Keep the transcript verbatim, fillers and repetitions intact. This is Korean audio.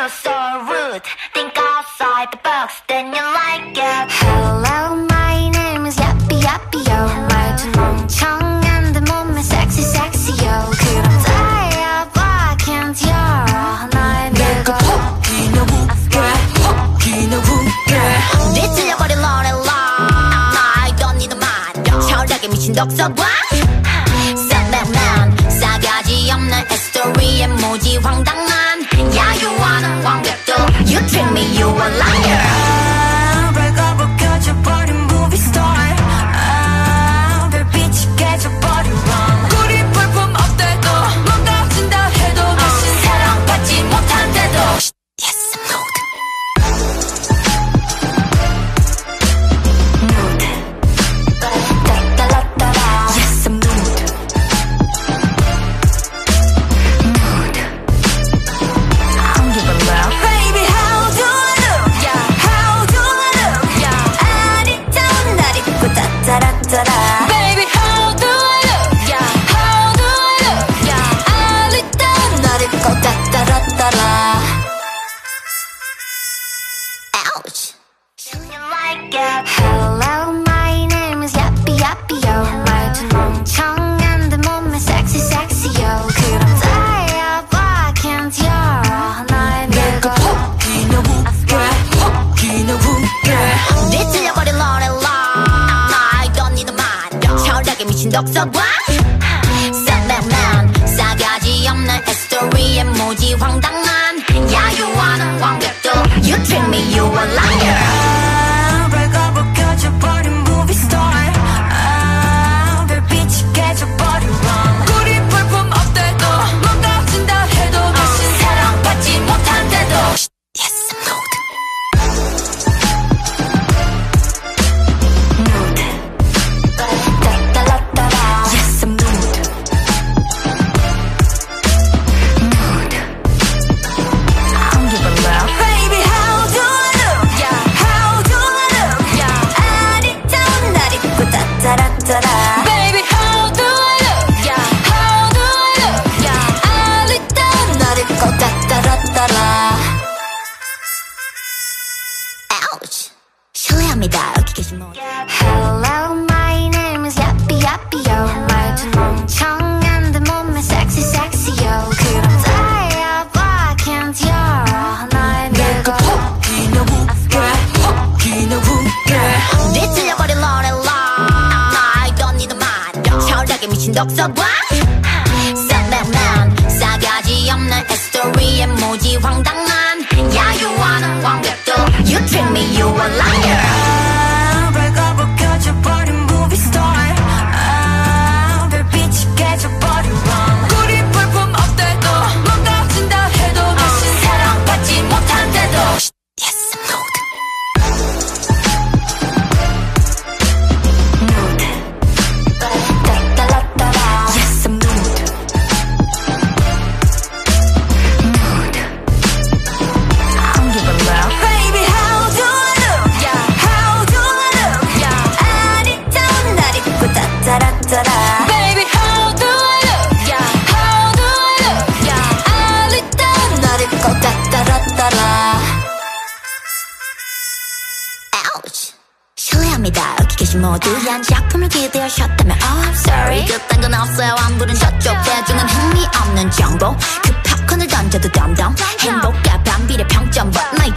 You're so rude. Think outside the box, then you like it. Hello, my name is Yappy Yappy Yo. 말투 멍청한 데 몸매 sexy sexy yo. 그럼 달려봐, can't 열어 나의 내가 혹이나 웃게 혹이나 웃게 뒤틀려버린 lonely line. I don't need a mind. 철학에 미친 독서관. Setbackman 싸가지 없는 스토리에 모지 황당한 야유하는 관객도. You treat me, you a liar. 아, 밝아버 켜져버린 movie star. 아, 별빛이 깨져버린 rom. 우리 볼품 없대도 망가진다 해도 다시 사랑받지 못한대도. Yes, mood. Mood. 따따라따라. Yes, mood. Mood. I don't give a love. Baby, how do I look? Yeah, how do I look? Yeah, 아리따운 날 입고 따따라따라. Baby, how do I look? Yeah, how do I look? Yeah, 아리따운 날 입고 따따라따라. Ouch. You like it. Hello, my name is Yappy Yappy Yo. 말투 멍청한 데 몸매 sexy sexy yo. 그럼 달려봐, can't 열어 나의 내가 혹이나 웃게 혹이나 웃게 뒤틀려버린 lonely line. I don't need a mind. 철학에 미친 독서관. Setbackman 싸가지 없는 스토리에 모지 황당한 야유하는 관객도. You treat me, you a liar. 아, 밝아버 켜져버린 movie star. 아, 별빛이 깨져버린 rom. 우리 볼품 없대도 망가진다 해도 다시 사랑받지 못한대도. Yes, mood. Mood. 따따라따라. Yes, mood. Mood. I don't give a love. Baby, how do I look? Yeah, how do I look? Yeah, 아리따운 날 입고 따따라따라. Baby, how do I look? Yeah, how do I look? Yeah, 아리따운 날 입고 따따라따라. Ouch. 실례합니다. 여기 계신 분. Hello, my name is Yappy Yappy Yo. 말투 멍청한 데 몸매 sexy sexy yo. 그럼 달려봐, can't 열어 나의 내가 혹이나 웃게 혹이나 웃게 뒤틀려버린 lonely line. I don't need a mind. 철학에 미친 독서관. Setbackman 싸가지 없는 스토리에 모지 황당한 야유하는 관객도. You treat me, you a liar. 아, 밝아버 켜져버린 movie star. 아, 별빛이 깨져버린 rom. 우리 볼품 없대도 망가진다 해도 다시 사랑받지 못한대도. Yes, mood. Mood. 따따라따라. Yes, mood. Mood. I don't give a love. Baby, how do I look? Yeah, how do I look? Yeah, 아리따운 날 입고 따따라따라. Baby, how do I look? Yeah, how do I look? Yeah, 아리따운 날 입고 따따라따라. Ouch. 실례합니다. 여기 계신 모두 한 작품을 기대하셨다면 Oh, I'm sorry. 그딴 건 없어요. 안부는 저쪽. 대중은 흥미없는 정보. 그 팝콘을 던져도 덤덤. 행복과 반비례 평점. But my